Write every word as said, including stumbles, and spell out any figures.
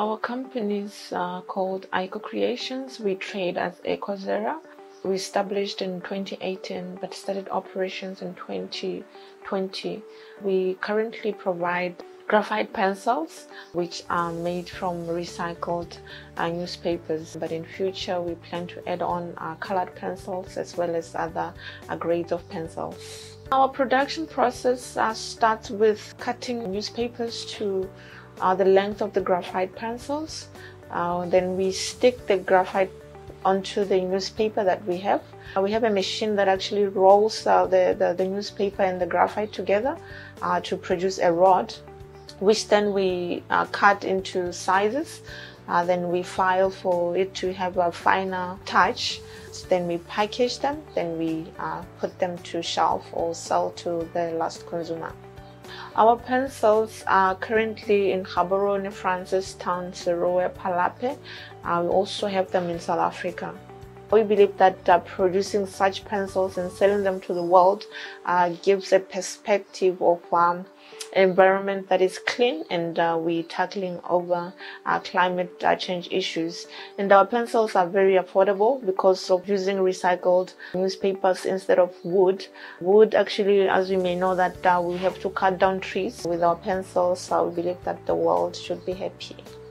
Our company is uh, called Ico Creations. We trade as Ecozera. We established in twenty eighteen but started operations in twenty twenty. We currently provide graphite pencils which are made from recycled uh, newspapers, but in future we plan to add on uh, colored pencils as well as other uh, grades of pencils. Our production process uh, starts with cutting newspapers to uh, the length of the graphite pencils. Uh, then we stick the graphite onto the newspaper that we have. Uh, we have a machine that actually rolls uh, the, the, the newspaper and the graphite together uh, to produce a rod, which then we uh, cut into sizes. Uh, then we file for it to have a finer touch. Then we package them. Then we uh, put them to shelf or sell to the last consumer. Our pencils are currently in Gaborone, Francistown, Serowe, Palape. Uh, we also have them in South Africa. We believe that uh, producing such pencils and selling them to the world uh, gives a perspective of um, an environment that is clean, and uh, we're tackling over uh, climate uh, change issues. And our pencils are very affordable because of using recycled newspapers instead of wood. Wood, actually, as we may know, that uh, we have to cut down trees. With our pencils, uh, we believe that the world should be happy.